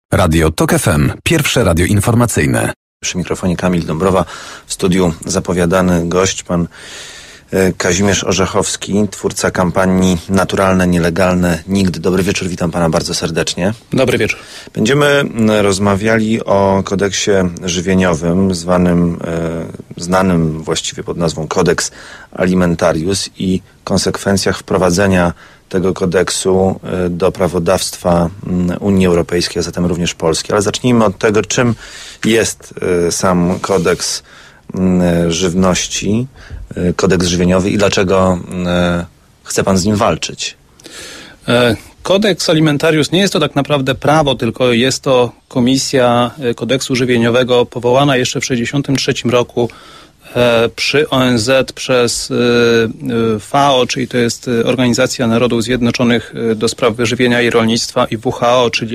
Radio TOK FM. Pierwsze radio informacyjne. Przy mikrofonie Kamil Dąbrowa, w studiu zapowiadany gość, pan Kazimierz Orzechowski, twórca kampanii Naturalne, Nielegalne, Nigdy. Dobry wieczór, witam pana bardzo serdecznie. Dobry wieczór. Będziemy rozmawiali o kodeksie żywieniowym, znanym właściwie pod nazwą Kodeks Alimentarius i konsekwencjach wprowadzenia tego kodeksu do prawodawstwa Unii Europejskiej, a zatem również Polski. Ale zacznijmy od tego, czym jest sam kodeks żywności, kodeks żywieniowy i dlaczego chce pan z nim walczyć? Kodeks Alimentarius nie jest to tak naprawdę prawo, tylko jest to Komisja Kodeksu Żywieniowego powołana jeszcze w 1963 roku przy ONZ przez FAO, czyli to jest Organizacja Narodów Zjednoczonych do spraw wyżywienia i rolnictwa, i WHO, czyli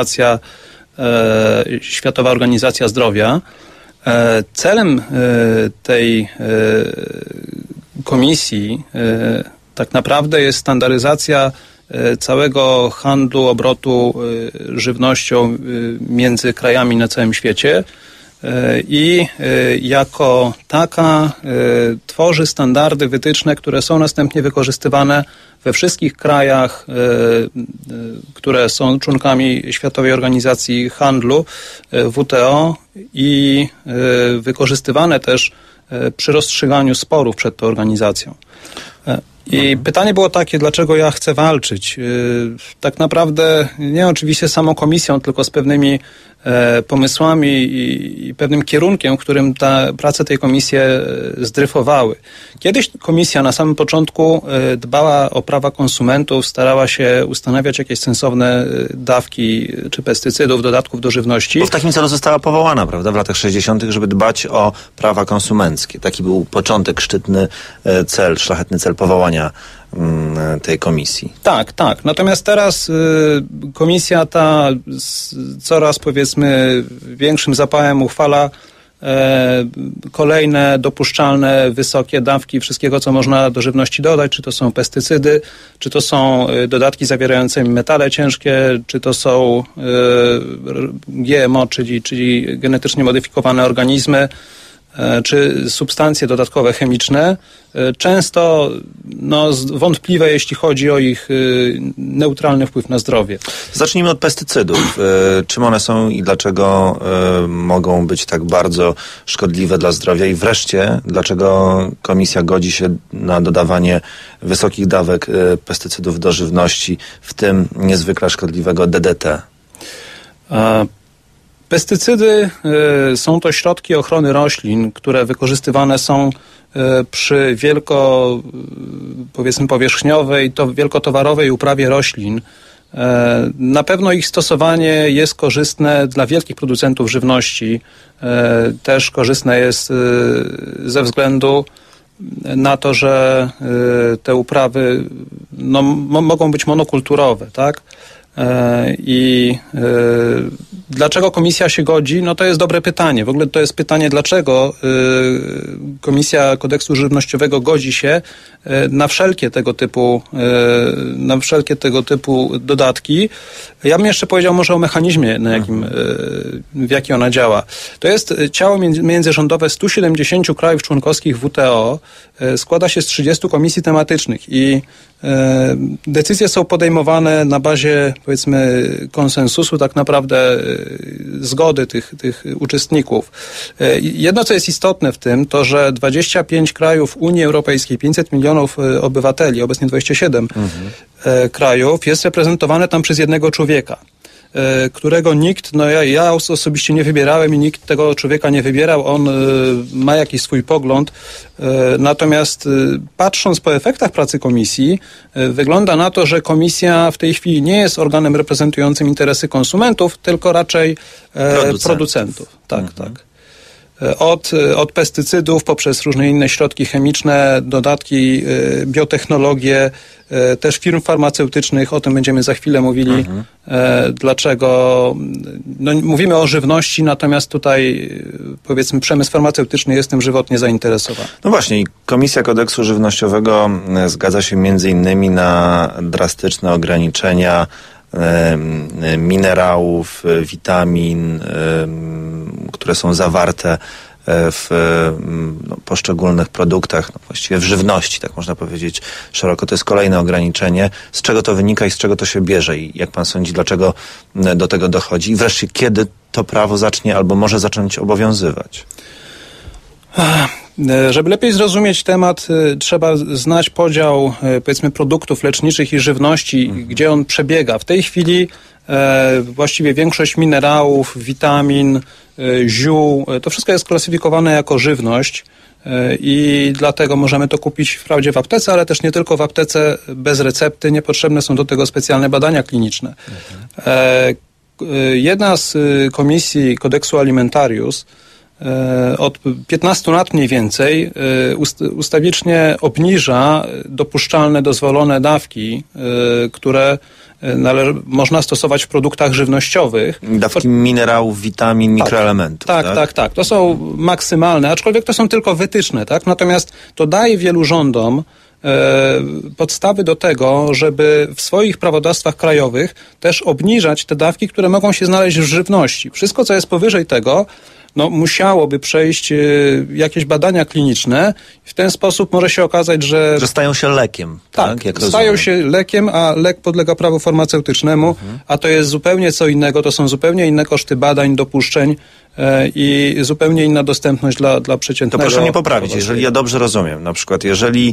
Światowa Organizacja Zdrowia. Celem tej komisji tak naprawdę jest standaryzacja całego handlu, obrotu żywnością między krajami na całym świecie i jako taka tworzy standardy, wytyczne, które są następnie wykorzystywane we wszystkich krajach, które są członkami Światowej Organizacji Handlu, WTO, i wykorzystywane też przy rozstrzyganiu sporów przed tą organizacją. I pytanie było takie, dlaczego ja chcę walczyć? Tak naprawdę nie oczywiście z samą komisją, tylko z pewnymi pomysłami i pewnym kierunkiem, w którym prace tej komisji zdryfowały. Kiedyś komisja na samym początku dbała o prawa konsumentów, starała się ustanawiać jakieś sensowne dawki czy pestycydów, dodatków do żywności. Bo w takim celu została powołana, prawda, w latach 60., żeby dbać o prawa konsumenckie. Taki był początek, szczytny cel, szlachetny cel powołania tej komisji. Tak. Natomiast teraz komisja ta coraz, powiedzmy, większym zapałem uchwala kolejne dopuszczalne wysokie dawki wszystkiego, co można do żywności dodać, czy to są pestycydy, czy to są dodatki zawierające metale ciężkie, czy to są GMO, czyli genetycznie modyfikowane organizmy, czy substancje dodatkowe chemiczne, często wątpliwe, jeśli chodzi o ich neutralny wpływ na zdrowie. Zacznijmy od pestycydów. Czym one są i dlaczego mogą być tak bardzo szkodliwe dla zdrowia? I wreszcie, dlaczego komisja godzi się na dodawanie wysokich dawek pestycydów do żywności, w tym niezwykle szkodliwego DDT? Pestycydy są to środki ochrony roślin, które wykorzystywane są przy powierzchniowej, wielkotowarowej uprawie roślin. Na pewno ich stosowanie jest korzystne dla wielkich producentów żywności. Też korzystne jest ze względu na to, że te uprawy mogą być monokulturowe, tak? Dlaczego komisja się godzi? To jest dobre pytanie. W ogóle to jest pytanie, dlaczego Komisja Kodeksu Żywnościowego godzi się na wszelkie tego typu dodatki. Ja bym jeszcze powiedział może o mechanizmie, w jaki ona działa. To jest ciało międzyrządowe 170 krajów członkowskich WTO. Składa się z 30 komisji tematycznych i decyzje są podejmowane na bazie, powiedzmy, konsensusu, tak naprawdę zgody tych uczestników. Jedno, co jest istotne w tym, to że 25 krajów Unii Europejskiej, 500 milionów obywateli, obecnie 27 krajów, jest reprezentowane tam przez jednego człowieka, którego nikt, ja osobiście nie wybierałem i nikt tego człowieka nie wybierał, on ma jakiś swój pogląd, natomiast patrząc po efektach pracy komisji, wygląda na to, że komisja w tej chwili nie jest organem reprezentującym interesy konsumentów, tylko raczej producentów. Tak. Od pestycydów poprzez różne inne środki chemiczne, dodatki, biotechnologie, też firm farmaceutycznych, o tym będziemy za chwilę mówili, dlaczego mówimy o żywności, natomiast tutaj, powiedzmy, przemysł farmaceutyczny jest tym żywotnie zainteresowany. No właśnie, i Komisja Kodeksu Żywnościowego zgadza się między innymi na drastyczne ograniczenia minerałów, witamin, które są zawarte w poszczególnych produktach, właściwie w żywności, tak można powiedzieć szeroko. To jest kolejne ograniczenie. Z czego to wynika i z czego to się bierze? I jak pan sądzi, dlaczego do tego dochodzi? I wreszcie, kiedy to prawo zacznie albo może zacząć obowiązywać? Żeby lepiej zrozumieć temat, trzeba znać podział, powiedzmy, produktów leczniczych i żywności, gdzie on przebiega. W tej chwili właściwie większość minerałów, witamin, ziół, to wszystko jest klasyfikowane jako żywność i dlatego możemy to kupić wprawdzie w aptece, ale też nie tylko w aptece bez recepty. Niepotrzebne są do tego specjalne badania kliniczne. Jedna z komisji Kodeksu Alimentarius od 15 lat mniej więcej ustawicznie obniża dopuszczalne, dozwolone dawki, które można stosować w produktach żywnościowych. Dawki minerałów, witamin, mikroelementów. Tak. To są maksymalne, aczkolwiek to są tylko wytyczne, tak? Natomiast to daje wielu rządom podstawy do tego, żeby w swoich prawodawstwach krajowych też obniżać te dawki, które mogą się znaleźć w żywności. Wszystko, co jest powyżej tego, musiałoby przejść jakieś badania kliniczne. W ten sposób może się okazać, że stają się lekiem. Tak, jak stają się lekiem, a lek podlega prawu farmaceutycznemu, a to jest zupełnie co innego. To są zupełnie inne koszty badań, dopuszczeń i zupełnie inna dostępność dla przeciętnego. To proszę mnie poprawić, jeżeli ja dobrze rozumiem. Na przykład, jeżeli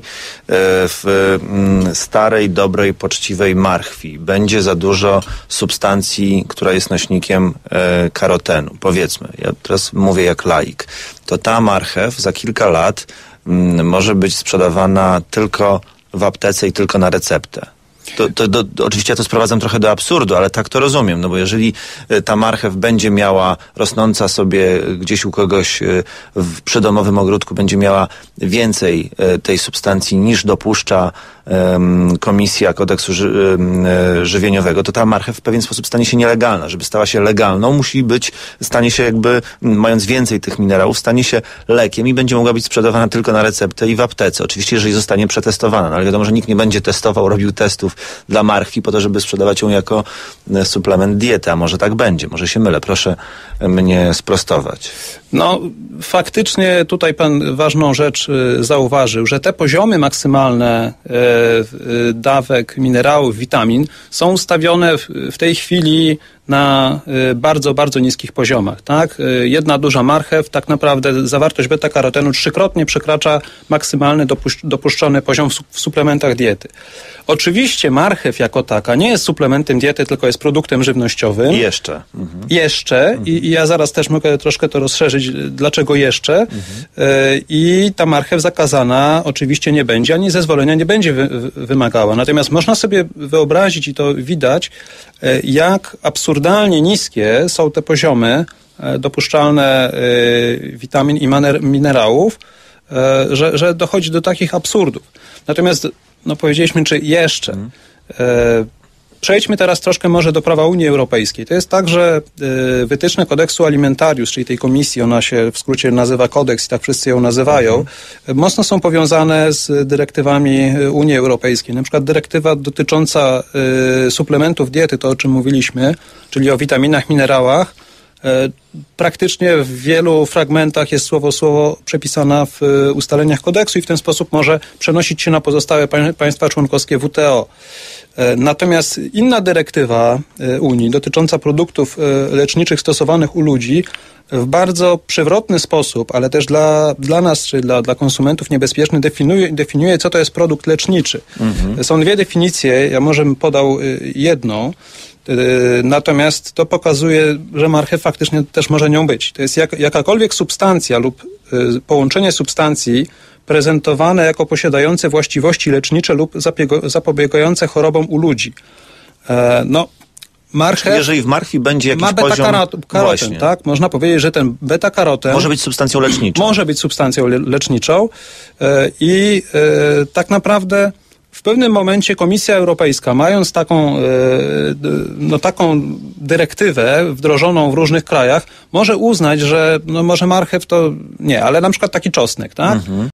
w starej, dobrej, poczciwej marchwi będzie za dużo substancji, która jest nośnikiem karotenu, powiedzmy, ja teraz mówię jak laik, to ta marchew za kilka lat może być sprzedawana tylko w aptece i tylko na receptę. Oczywiście ja to sprowadzam trochę do absurdu, ale tak to rozumiem, bo jeżeli ta marchew będzie miała, rosnąca sobie gdzieś u kogoś w przydomowym ogródku, będzie miała więcej tej substancji niż dopuszcza Komisja Kodeksu Żywieniowego, to ta marchew w pewien sposób stanie się nielegalna. Żeby stała się legalną, stanie się jakby, mając więcej tych minerałów, stanie się lekiem i będzie mogła być sprzedawana tylko na receptę i w aptece. Oczywiście, jeżeli zostanie przetestowana, ale wiadomo, że nikt nie będzie testował, robił testów dla marchwi po to, żeby sprzedawać ją jako suplement diety, a może tak będzie, może się mylę. Proszę mnie sprostować. Faktycznie tutaj pan ważną rzecz zauważył, że te poziomy maksymalne dawek minerałów, witamin są ustawione w tej chwili na bardzo, bardzo niskich poziomach. Tak? Jedna duża marchew, tak naprawdę zawartość beta-karotenu 3-krotnie przekracza maksymalny dopuszczony poziom w suplementach diety. Oczywiście marchew jako taka nie jest suplementem diety, tylko jest produktem żywnościowym. Jeszcze. I ja zaraz też mogę troszkę to rozszerzyć, dlaczego jeszcze. I ta marchew zakazana oczywiście nie będzie, ani zezwolenia nie będzie wymagała. Natomiast można sobie wyobrazić, i to widać, jak absurdalnie niskie są te poziomy dopuszczalne witamin i minerałów, że dochodzi do takich absurdów. Natomiast powiedzieliśmy, czy jeszcze. Przejdźmy teraz troszkę może do prawa Unii Europejskiej. To jest tak, że wytyczne Kodeksu Alimentarius, czyli tej komisji, ona się w skrócie nazywa kodeks i tak wszyscy ją nazywają, mocno są powiązane z dyrektywami Unii Europejskiej. Na przykład dyrektywa dotycząca suplementów diety, to o czym mówiliśmy, czyli o witaminach, minerałach, praktycznie w wielu fragmentach jest słowo w słowo przepisana w ustaleniach kodeksu i w ten sposób może przenosić się na pozostałe państwa członkowskie WTO. Natomiast inna dyrektywa Unii dotycząca produktów leczniczych stosowanych u ludzi w bardzo przewrotny sposób, ale też dla nas, czy dla konsumentów niebezpieczny, definiuje, co to jest produkt leczniczy. Są dwie definicje, ja może bym podał jedną, natomiast to pokazuje, że marchew faktycznie też może nią być. To jest jakakolwiek substancja lub połączenie substancji prezentowane jako posiadające właściwości lecznicze lub zapobiegające chorobom u ludzi. Marchew, jeżeli w marchwi będzie jakiś beta-karoten, tak? Można powiedzieć, że ten beta-karoten może być substancją leczniczą. Może być substancją leczniczą i tak naprawdę w pewnym momencie Komisja Europejska, mając taką dyrektywę wdrożoną w różnych krajach, może uznać, że może marchew to nie, ale na przykład taki czosnek, tak?